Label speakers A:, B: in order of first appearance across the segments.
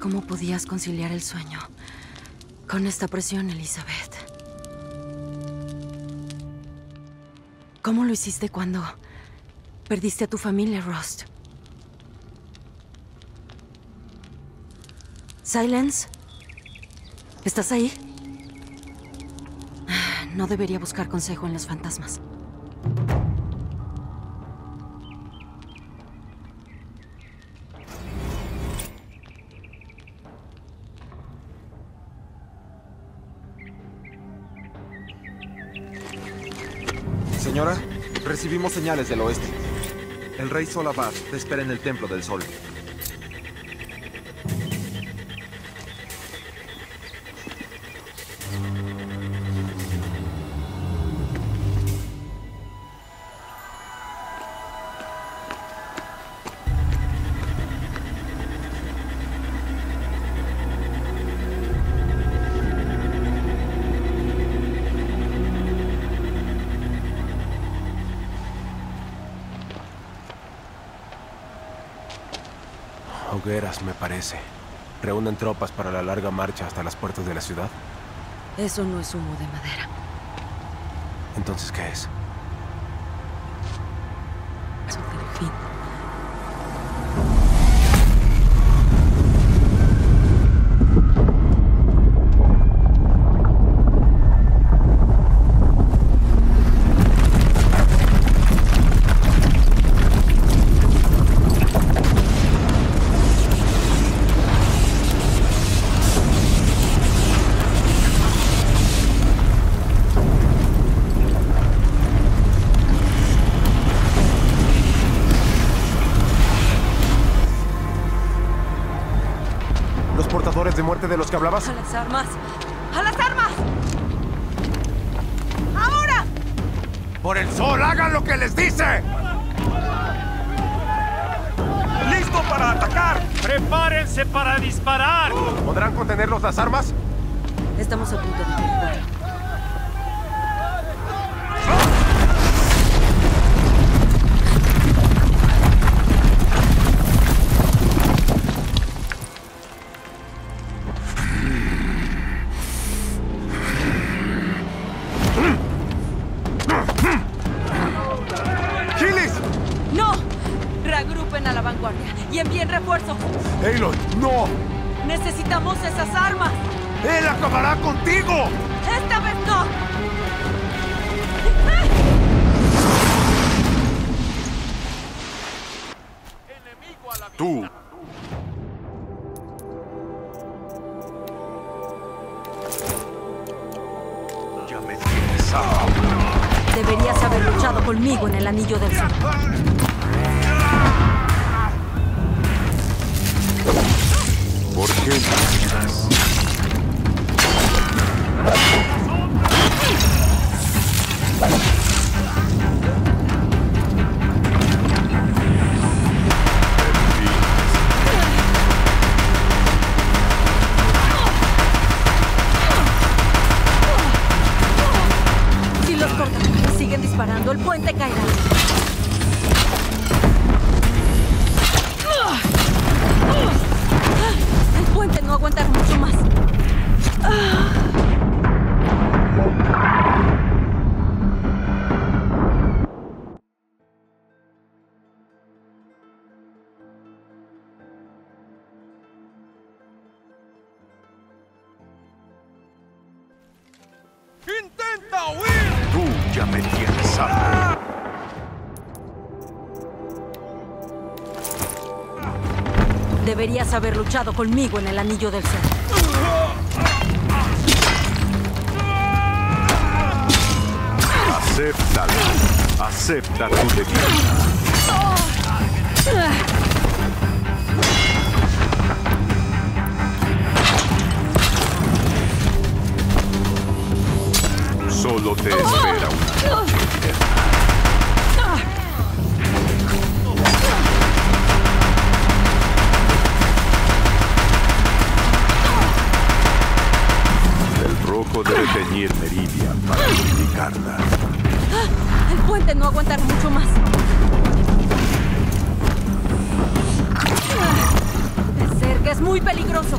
A: cómo podías conciliar el sueño con esta presión, Elizabeth. ¿Cómo lo hiciste cuando perdiste a tu familia, Rust? Silence, ¿estás ahí? No debería buscar consejo en los fantasmas.
B: Señora, recibimos señales del oeste. El rey Solabad te espera en el Templo del Sol.
C: Hogueras, me parece. ¿Reúnen tropas para la larga marcha hasta las puertas de la ciudad?
A: Eso no es humo de madera.
C: ¿Entonces qué es?
A: Es un delfín.
C: ¿De muerte de los que hablabas?
A: ¡A las armas! ¡A las armas! ¡Ahora!
C: ¡Por el sol! ¡Hagan lo que les dice!
B: ¡Listo para atacar!
D: ¡Prepárense para disparar!
C: ¿Podrán contenerlos las armas?
A: Estamos a punto de derribar. Reagrupen a la vanguardia y envíen refuerzos.
C: ¡Aloy, no!
A: ¡Necesitamos esas armas!
C: ¡Él acabará contigo!
A: ¡Esta vez no!
C: ¡Tú! Ya me tienes ahora.
A: Deberías haber luchado conmigo en el Anillo del Sol.
C: ¿Por qué luchas?
A: Si los cortan y siguen disparando, el puente caerá. El puente no aguantará mucho más.
B: ¡Intenta huir!
C: Tú ya me tienes hambre.
A: Deberías haber luchado conmigo en el Anillo del Sol.
C: Acéptalo. Acepta tu debilidad. Solo te espera una noche eterna. El rojo debe teñir Meridian para purificarla.
A: El puente no aguantará mucho más. De cerca Es muy peligroso.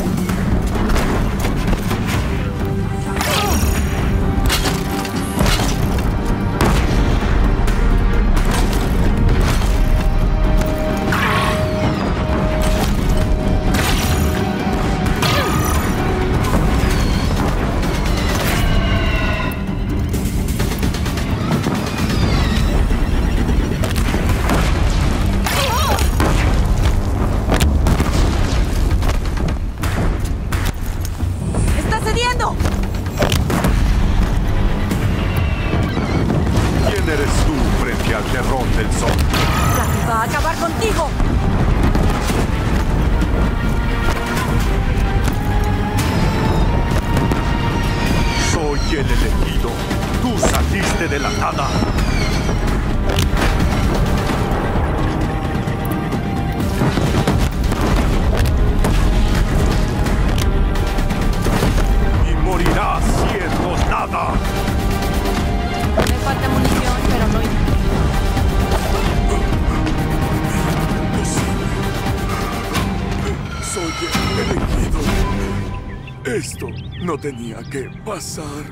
E: ¿Quién eres tú frente al terror del sol?
A: Zack va a acabar contigo.
E: Soy el elegido. Tú saliste de la nada. Y morirás siendo nada.
A: Me falta munición, pero no...
E: Soy el elegido. Esto no tenía que pasar.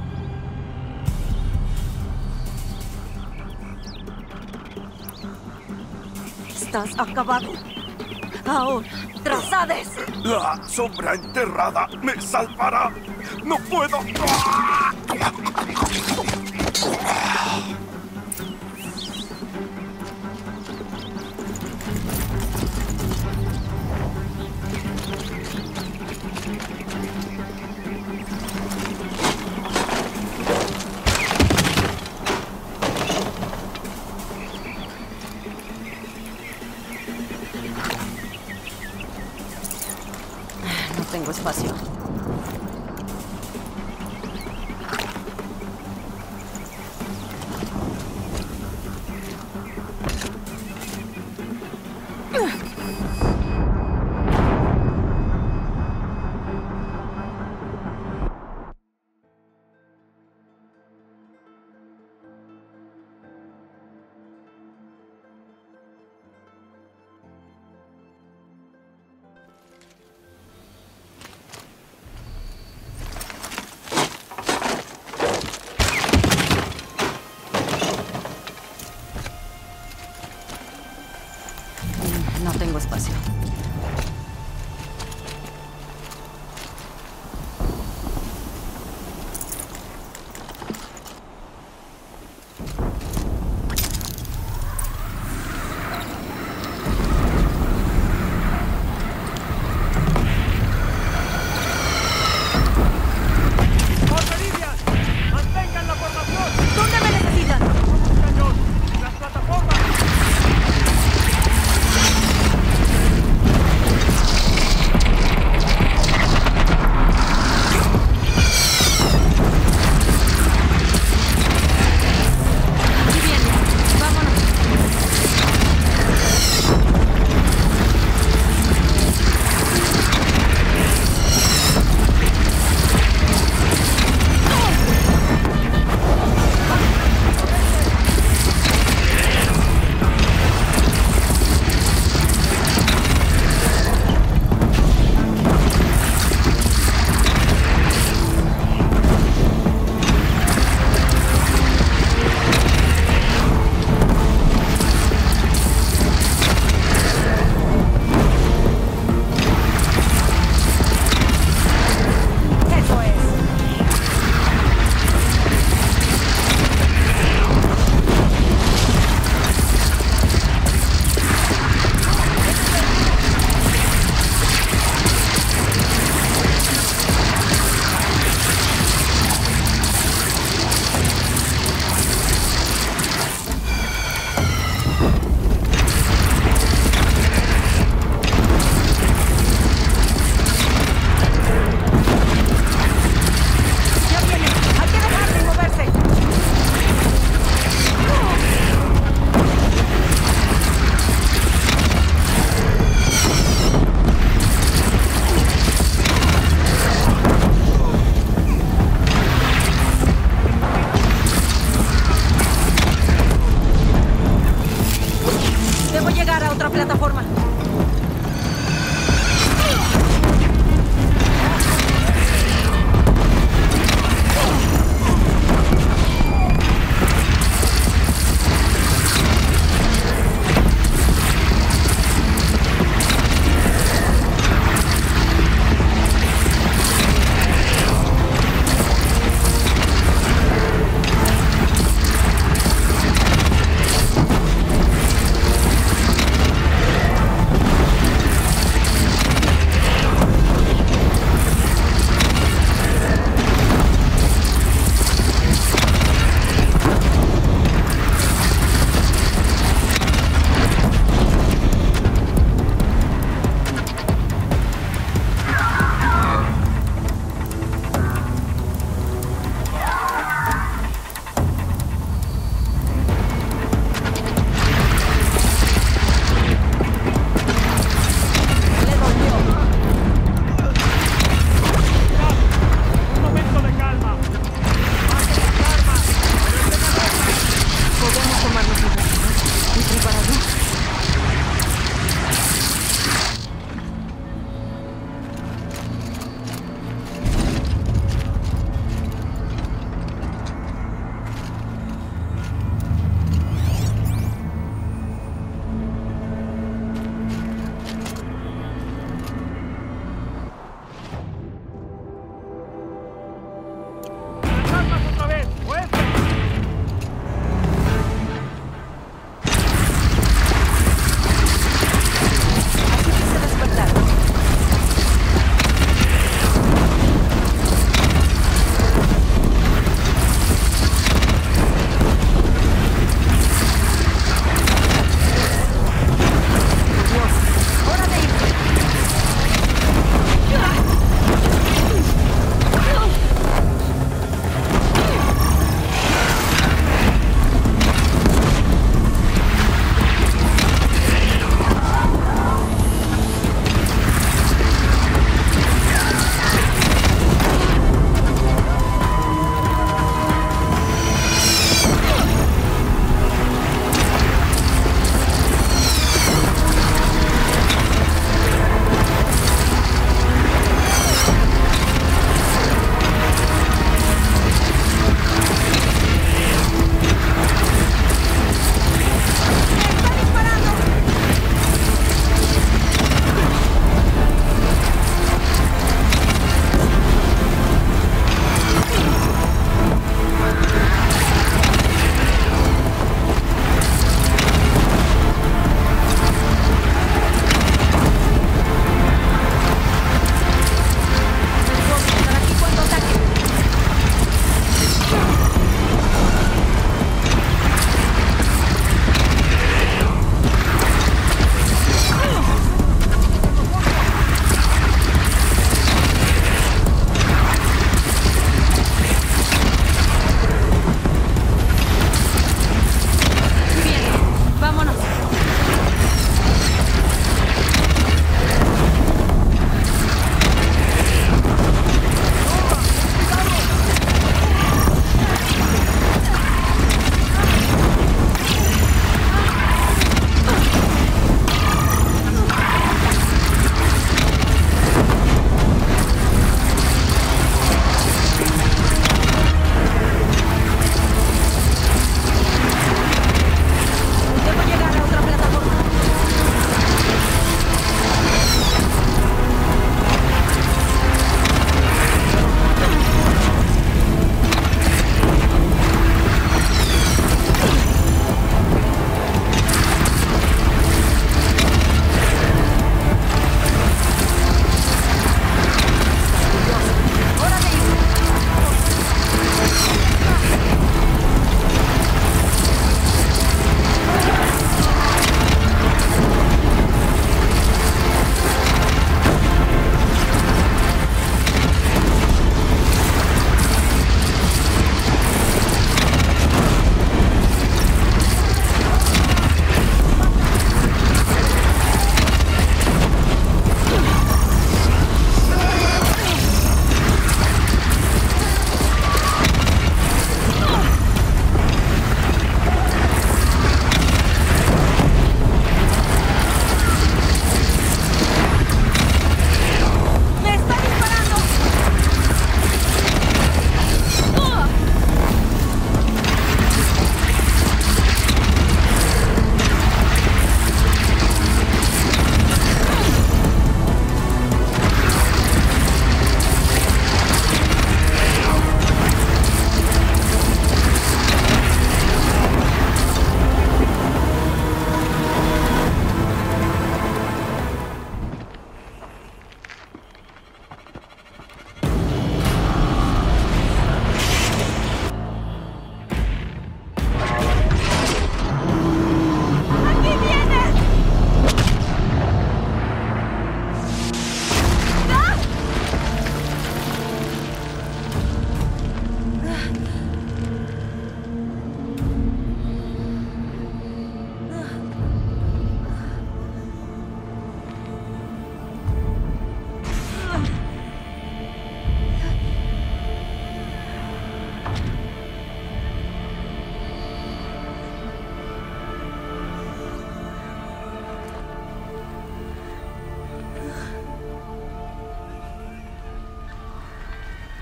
A: Estás acabado. Ahora, tras Hades.
E: La sombra enterrada me salvará. ¡No puedo!
A: No tengo espacio. No tengo espacio.
D: ¡Porfiridias! ¡Mantengan la formación!
A: ¿Dónde me necesitan?
D: ¡Cañón! ¡Las plataformas!
A: Aquí viene. Vámonos. Eso es. Ya viene. Hay que dejarle moverse. Debo llegar a otra plataforma.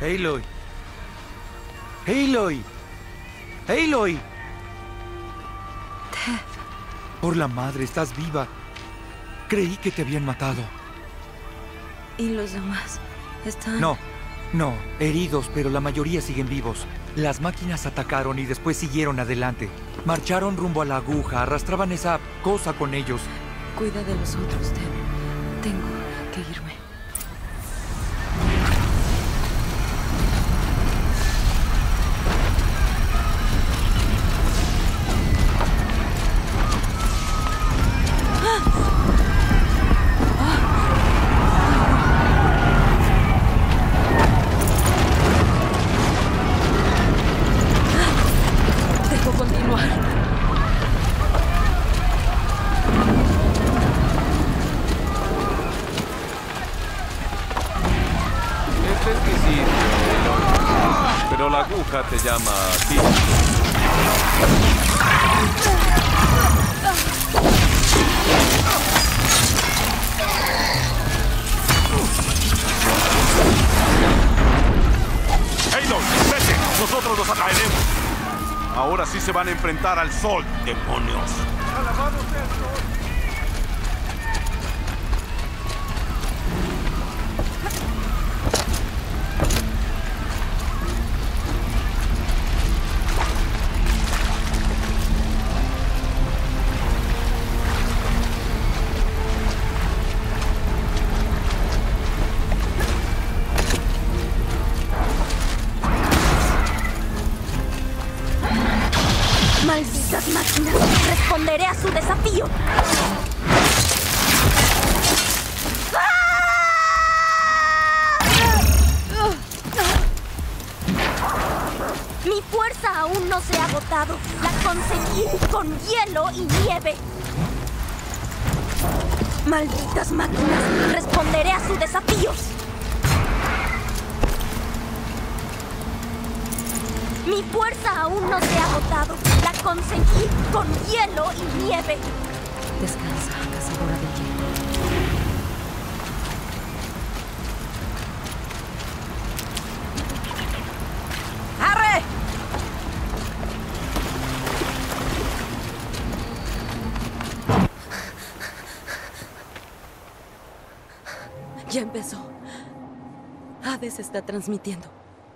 F: Aloy. Aloy. Aloy. Por la madre, estás viva. Creí que te habían matado.
A: ¿Y los demás están...?
F: No, heridos, pero la mayoría siguen vivos. Las máquinas atacaron y después siguieron adelante. Marcharon rumbo a la aguja, arrastraban esa cosa con ellos.
A: Cuida de los otros, Tem. Tengo que irme.
G: Te llama a ti.
H: ¡Aloy, vete! ¡Nosotros los atraeremos! Ahora sí se van a enfrentar al sol, demonios.
D: ¡Alabado sea el sol!
I: ¡Malditas máquinas! ¡Responderé a su desafío! Mi fuerza aún no se ha agotado. La conseguí con hielo y nieve. ¡Malditas máquinas! ¡Responderé a su desafío! Mi fuerza aún no se ha agotado. La conseguí con hielo y nieve.
A: Descansa, cazadora de hielo.
I: ¡Arre!
A: Ya empezó. Hades está transmitiendo.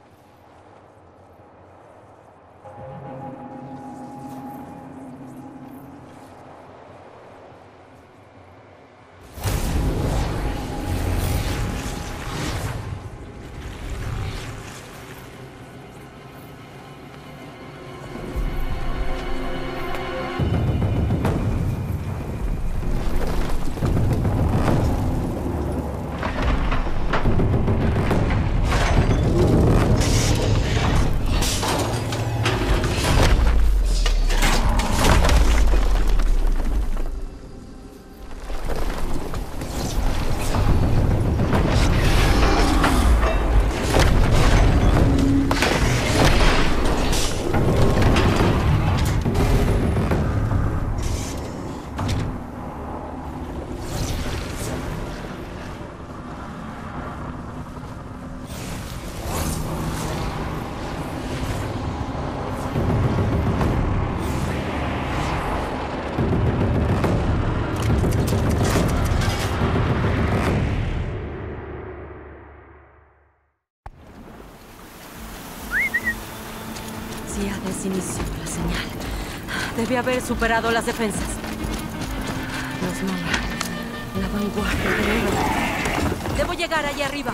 A: Hades inició la señal. Debe haber superado las defensas. Los Nora, la vanguardia de Erebor. Debo llegar allá arriba.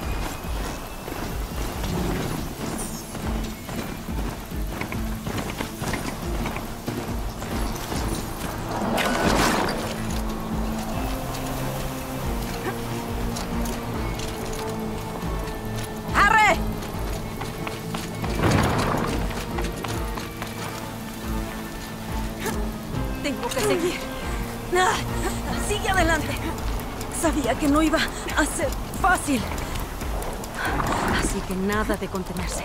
A: Sigue adelante. Sabía que no iba a ser fácil. Así que nada de contenerse.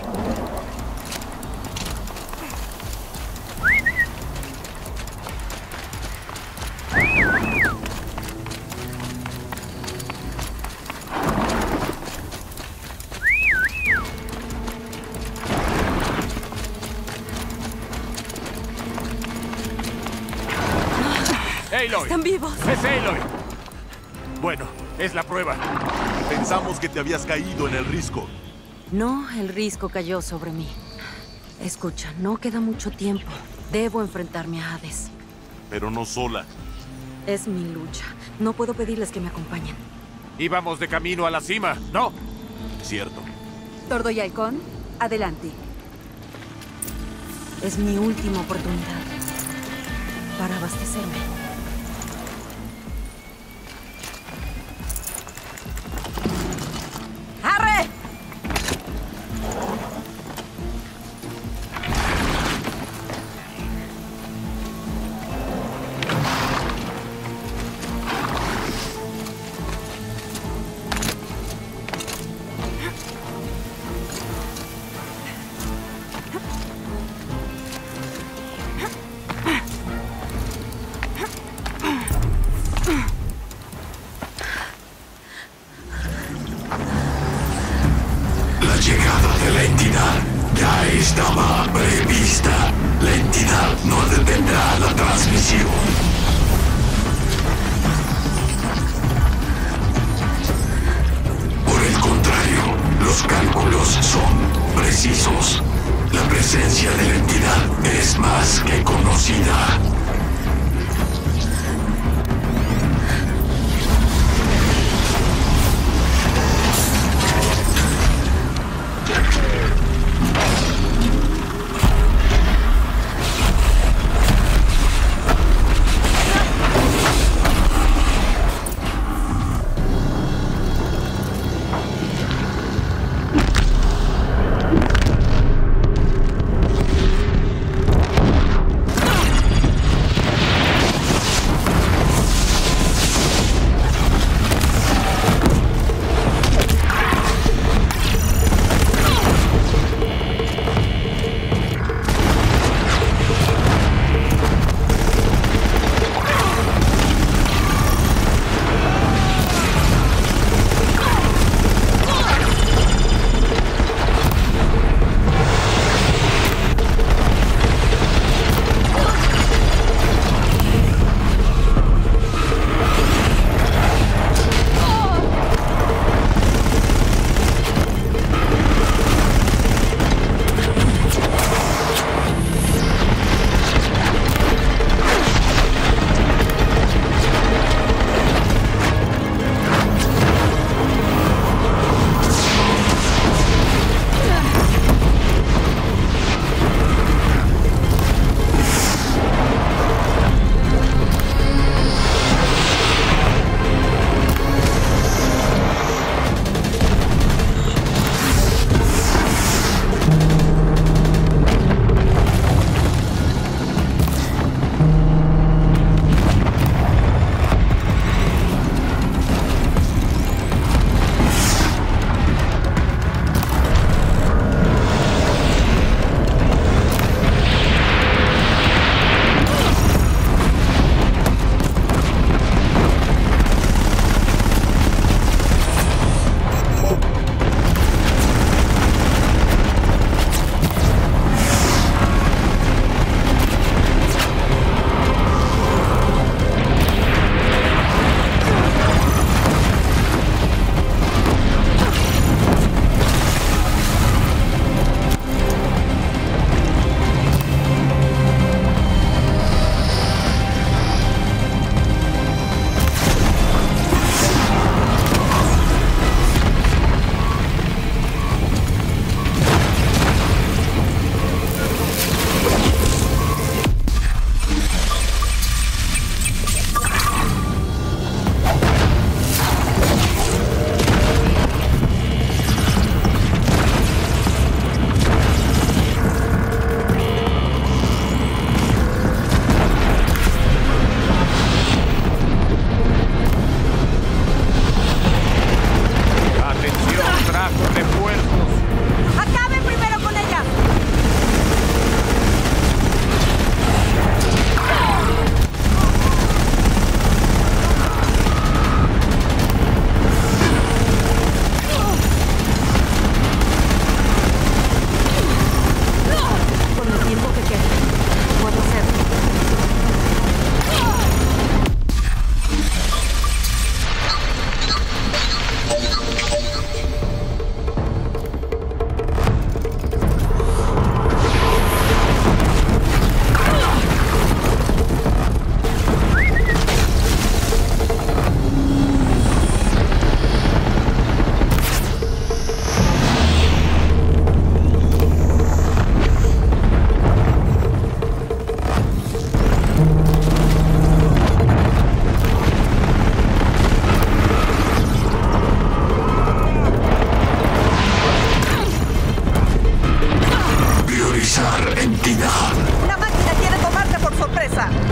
H: Aloy.
A: Están vivos.
H: Es Aloy. Bueno, es la prueba. Pensamos que te habías caído en el risco.
A: No, el risco cayó sobre mí. Escucha, no queda mucho tiempo. Debo enfrentarme a Hades.
H: Pero no sola.
A: Es mi lucha. No puedo pedirles que me acompañen.
H: Íbamos de camino a la cima, ¿no? Cierto.
J: Tordo y Halcón, adelante.
A: Es mi última oportunidad para abastecerme. ¡Arre!
E: La llegada de la entidad ya estaba prevista. La entidad no detendrá la transmisión. Por el contrario, los cálculos son precisos. La presencia de la entidad es más que conocida.
J: por sorpresa.